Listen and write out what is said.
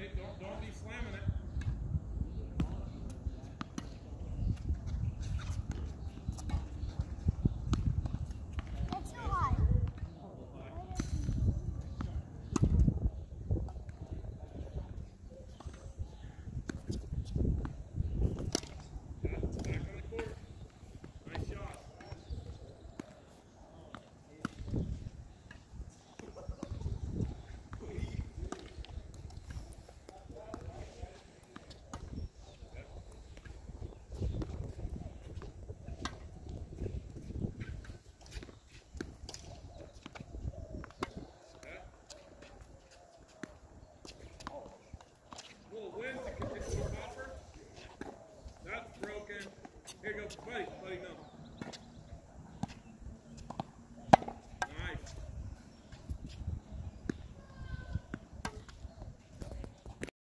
Hey, don't be slamming it. That's too high. Back on the court. Nice shot. Little wind to get the popper. That's broken. Here you go, buddy, no.